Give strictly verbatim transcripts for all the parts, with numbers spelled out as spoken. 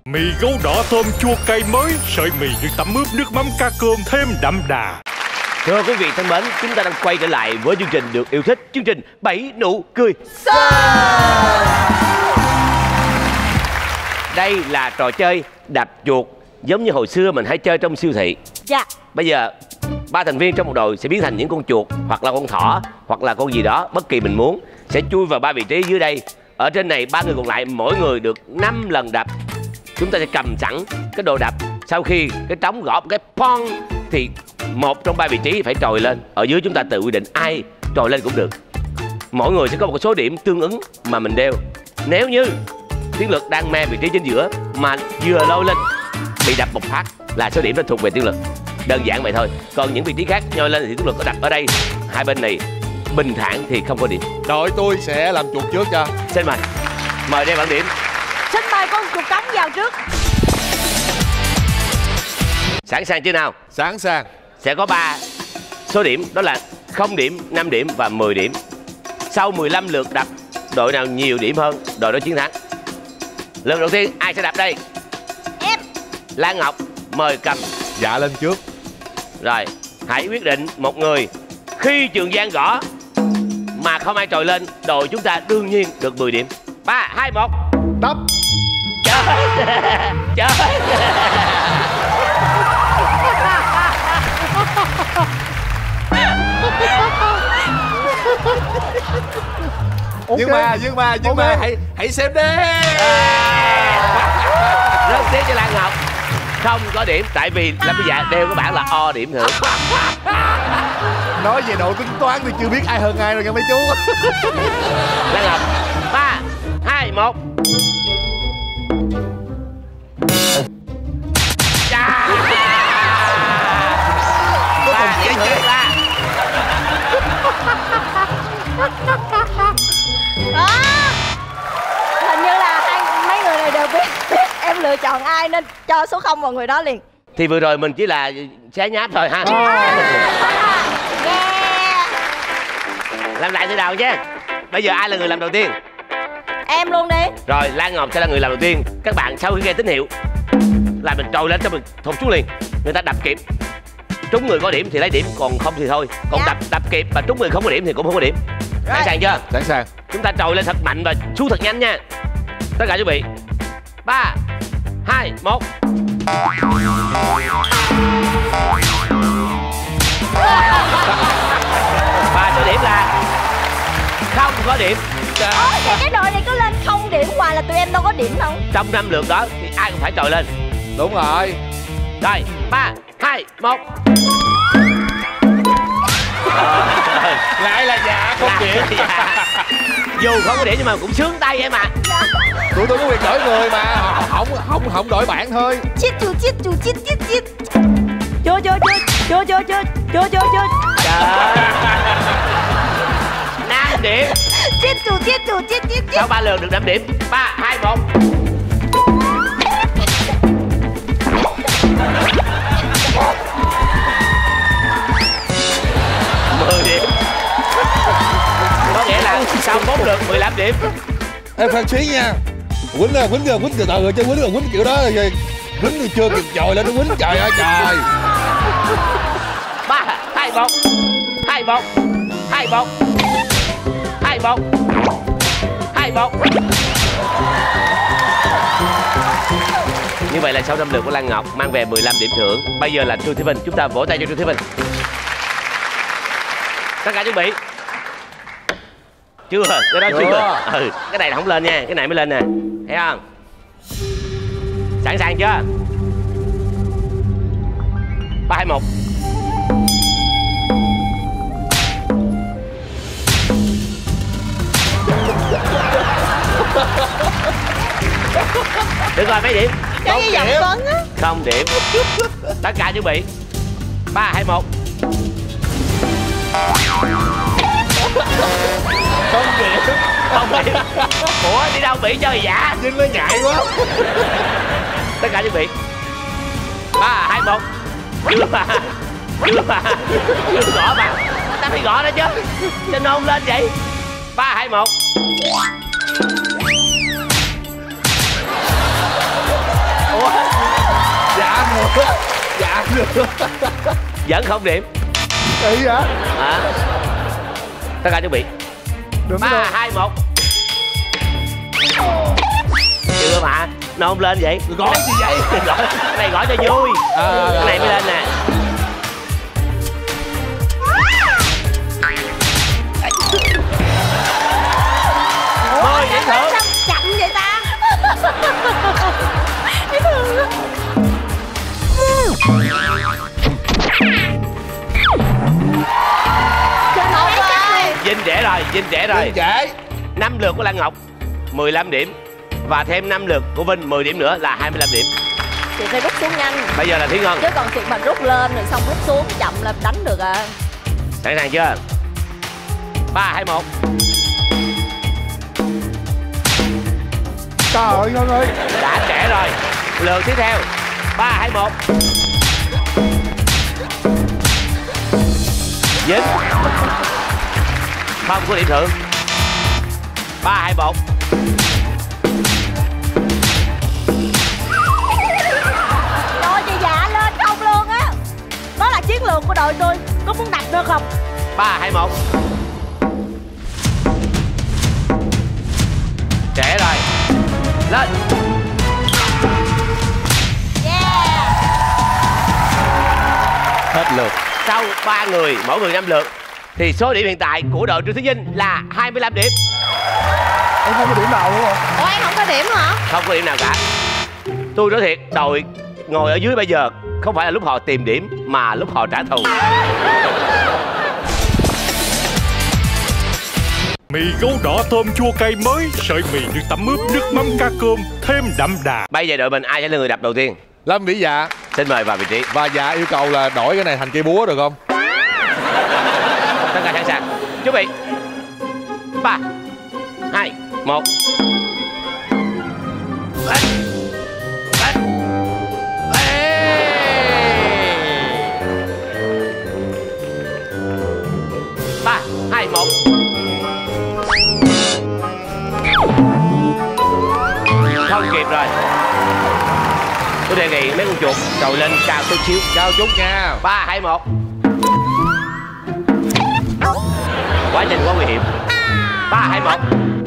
Mì gấu đỏ thơm chua cay mới, sợi mì được tẩm ướp nước mắm cá cơm thêm đậm đà. Thưa quý vị thân mến, chúng ta đang quay trở lại với chương trình được yêu thích, chương trình Bảy Nụ Cười. Đây là trò chơi đạp chuột giống như hồi xưa mình hay chơi trong siêu thị. Dạ. Bây giờ ba thành viên trong một đội sẽ biến thành những con chuột, hoặc là con thỏ, hoặc là con gì đó bất kỳ mình muốn, sẽ chui vào ba vị trí dưới đây. Ở trên này ba người còn lại mỗi người được năm lần đạp. Chúng ta sẽ cầm sẵn cái đồ đạp. Sau khi cái trống gõ một cái pong thì một trong ba vị trí phải trồi lên. Ở dưới chúng ta tự quy định ai trồi lên cũng được. Mỗi người sẽ có một số điểm tương ứng mà mình đeo. Nếu như Tiến Lực đang me vị trí chính giữa mà vừa lôi lên bị đập một phát là số điểm đó thuộc về Tiến Lực. Đơn giản vậy thôi. Còn những vị trí khác nhoi lên thì Tiến Lực có đập ở đây. Hai bên này bình thản thì không có điểm. Đội tôi sẽ làm chuột trước cho. Xin mời. Mời đeo bảng điểm. Xin mời con chuột trống vào trước. Sẵn sàng chưa nào? Sẵn sàng. Sẽ có ba số điểm, đó là không điểm, năm điểm và mười điểm. Sau mười lăm lượt đập, đội nào nhiều điểm hơn, đội đó chiến thắng. Lượt đầu tiên ai sẽ đập đây? Em. Lan Ngọc, mời cầm. Dạ lên trước. Rồi, hãy quyết định một người. Khi Trường Giang gõ mà không ai trồi lên, đội chúng ta đương nhiên được mười điểm. Ba, hai, một. Đập. Trời. Trời. Okay. Nhưng mà nhưng mà nhưng okay. mà hãy hãy xem đi. À, rất tiếc cho Lan Ngọc không có điểm, tại vì Lâm Vy Dạ đeo cái bảng là o điểm thưởng. Nói về độ tính toán thì chưa biết ai hơn ai rồi nha mấy chú. Lan Ngọc, ba, hai, một. Chà. Ba điểm thưởng ra. Đó. Hình như là hai mấy người này đều biết em lựa chọn ai nên cho số không vào người đó liền. Thì vừa rồi mình chỉ là xé nháp thôi ha. Yeah. Làm lại từ đầu nhé. Bây giờ ai là người làm đầu tiên? Em luôn đi. Rồi Lan Ngọc sẽ là người làm đầu tiên. Các bạn sau khi nghe tín hiệu là mình trồi lên cho mình thụt xuống liền. Người ta đập kịp, trúng người có điểm thì lấy điểm, còn không thì thôi. Còn dạ. đập đập kịp và trúng người không có điểm thì cũng không có điểm. Rồi. Sẵn sàng chưa? Sẵn sàng. Chúng ta trồi lên thật mạnh và xuống thật nhanh nha. Tất cả chuẩn bị. Ba, hai, một. Ba số điểm là không có điểm. Ôi, thì cái đội này cứ lên không điểm hoài là tụi em đâu có điểm đâu. Trong năm lượt đó thì ai cũng phải trồi lên. Đúng rồi. Rồi, ba, hai, một. Lại là dạ không điểm. Dạ. Dù không có điểm nhưng mà cũng sướng tay em ạ. À. Tụi tôi có quyền đổi người mà, không không không đổi bạn thôi. Chít chú chít chú chít chít chít. Chưa chưa chưa chưa chưa chưa chưa chưa chưa. Trời. năm điểm. Chít chú chít chú chít chít. Sau ba lượt được năm điểm. Ba, hai, một. mười điểm. Có nghĩa là sau bốn lượt mười lăm điểm. Em khoan xí nha. Quýnh ra, quýnh ra, quýnh từ từ rồi chứ quýnh rồi quýnh kiểu đó rồi. Quýnh thì chưa kịp chồi lên nó quýnh, trời ơi trời. Ba, hai, một. Hai, một. Hai, một. Hai, một. Hai, một. Như vậy là sau năm lượt của Lan Ngọc mang về mười lăm điểm thưởng. Bây giờ là Trương Thị Vinh, chúng ta vỗ tay cho Trương Thị Vinh. Tất cả chuẩn bị. Chưa, cái đó chưa. Ừ, cái này là không lên nha, cái này mới lên nè. Thấy không? Sẵn sàng chưa? Ba, hai, một. Được rồi, mấy điểm? Cái gì giọng Tuấn á. Không điểm. Tất cả chuẩn bị. Ba, hai, một. Không điểm. Không điểm. Ủa đi đâu bị chơi dạ? Vinh nó ngại quá. Tất cả chuẩn bị. Ba, hai, một. Chưa mà. Chưa mà. Chưa gõ mà. Ta phải gõ đó chứ. Cho nôn lên vậy. Ba, hai, một. Dạ được. Vẫn không điểm. Kỳ hả? À. Tất cả chuẩn bị. Đừng Ba, hai, một. Chưa mà. Nó không lên vậy. Gõ gì vậy? Gõ. Cái này gõ cho vui. À, cái này mới lên nè. Mười điểm thưởng. Chậm vậy ta. Ngọc ơi. Vinh trễ rồi, Vinh trễ rồi. Trễ. Năm lượt của Lan Ngọc mười lăm điểm. Và thêm năm lượt của Vinh mười điểm nữa là hai mươi lăm điểm. Chị phải rút xuống nhanh. Bây giờ là Thúy Ngân. Chứ còn chị mà rút lên rồi xong rút xuống chậm là đánh được à. Sẵn sàng chưa? Ba, hai, một. Trời ơi Ngân ơi. Đã trễ rồi. Lượt tiếp theo. Ba, hai, một. Vinh. Không có điểm thưởng. Ba, hai, một. Rồi chị dạ lên không luôn á. Đó là chiến lược của đội tôi. Có muốn đặt được không? Ba, hai, một. Trễ rồi. Lên. Yeah. Hết lượt. Sau ba người, mỗi người năm lượt, thì số điểm hiện tại của đội Trương Thúy Vinh là hai mươi lăm điểm. Em không có điểm nào luôn hả? Ủa em không có điểm hả? Không có điểm nào cả. Tôi nói thiệt, đội ngồi ở dưới bây giờ không phải là lúc họ tìm điểm mà lúc họ trả thù. Mì gấu đỏ tôm chua cay mới, sợi mì được tẩm ướp nước mắm cá cơm thêm đậm đà. Bây giờ đội mình ai sẽ là người đập đầu tiên? Lâm Vĩ Dạ. Xin mời vào vị trí. Và Dạ yêu cầu là đổi cái này thành cây búa được không? Tất cả sẵn sàng. Chuẩn bị. Ba, hai, một. Lên. Lên. Ba, hai, một. Không kịp rồi. Tôi đề nghị mấy con chuột trồi lên cao chút xíu. Cao chút nha. Ba, hai, một. Quá nhanh, quá nguy hiểm. Ba, hai, một.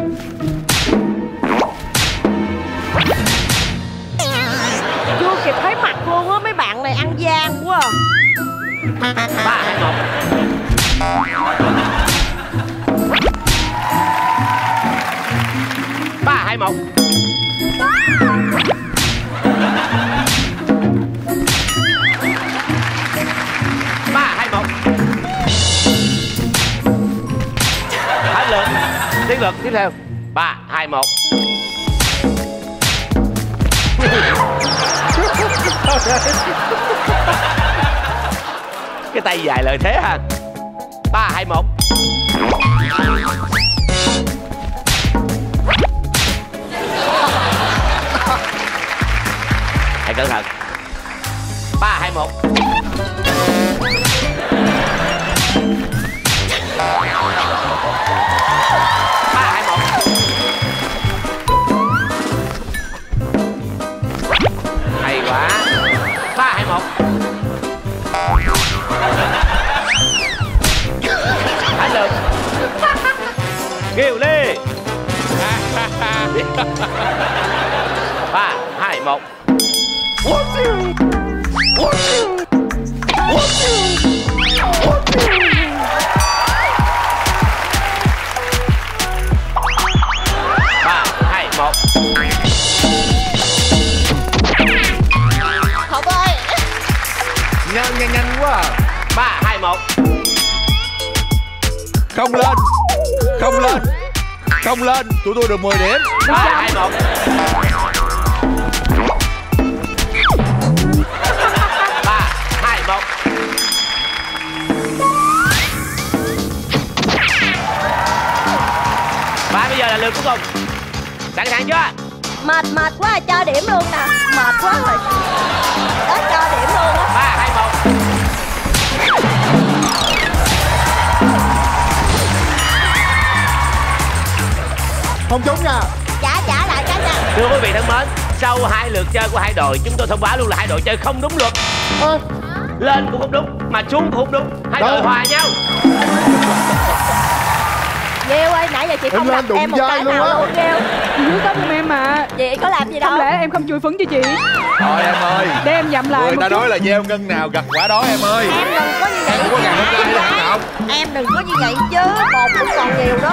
Chưa kịp thấy mặt luôn á. Mấy bạn này ăn gian quá à. Ba, hai, một. Ba, hai, một. Ba, hai, một. Hết lượt. Tiến lượt tiếp theo. Ba, hai, một. Cái tay dài lợi thế ha. Ba, hai, một. Hãy cẩn thận. Ba, hai, một. Ba, hai, một. Hay quá. Ba, hai, một. Hết lượt. Kiều Ly. Ba, hai, một. Ba, hai, một. Học ơi. Nhanh nhanh nhanh quá à. Ba, hai, một. Không lên. Không lên. Không lên. Tụi tôi được mười điểm. Ba, hai, một. Ba, hai, một. Và bây giờ là lượt cuối cùng. Sẵn sàng chưa? Mệt mệt quá cho điểm luôn nè. Mệt quá rồi. Đó cho điểm luôn á. Ba, hai, một. Không trúng nha. Trả trả lại cái nha. Thưa quý vị thân mến, sau hai lượt chơi của hai đội, chúng tôi thông báo luôn là hai đội chơi không đúng luật. à. Lên cũng không đúng, mà xuống cũng không đúng. Hai Đâu? đội hòa nhau. Diêu ơi, nãy giờ chị không Em đập lên em một đụng cái vai nào luôn á. luôn Diêu. Dưới tóc giùm em mà. Chị có làm gì đâu. Không lẽ em không chui phấn cho chị? Thôi em ơi, Để em dặm lại người một ta chút. nói là gieo ngân nào gặt quả đó em ơi. Em đừng có như vậy. Em không có ngày hôm nay đâu Ngọc. Em đừng có như vậy chứ. Bột cũng còn nhiều đó.